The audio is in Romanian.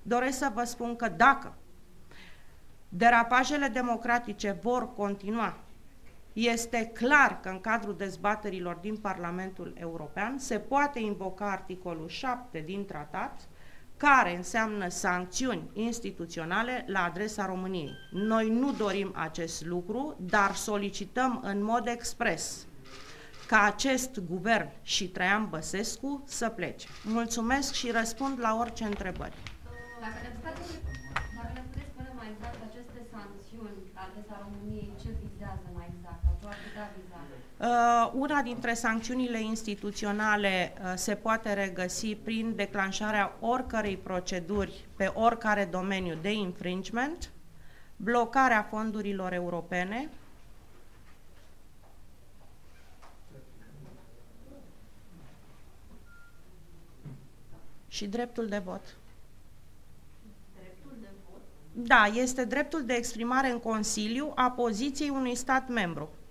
doresc să vă spun că dacă derapajele democratice vor continua, este clar că în cadrul dezbaterilor din Parlamentul European se poate invoca articolul 7 din tratat, care înseamnă sancțiuni instituționale la adresa României. Noi nu dorim acest lucru, dar solicităm în mod expres ca acest guvern și Traian Băsescu să plece. Mulțumesc și răspund la orice întrebări. Dacă ne puteți spune mai exact aceste sancțiuni la adresa României, ce vizează mai exact? Ce ar putea viza? Una dintre sancțiunile instituționale se poate regăsi prin declanșarea oricărei proceduri pe oricare domeniu de infringement, blocarea fondurilor europene, și dreptul de vot. Dreptul de vot? Da, este dreptul de exprimare în Consiliu a poziției unui stat membru.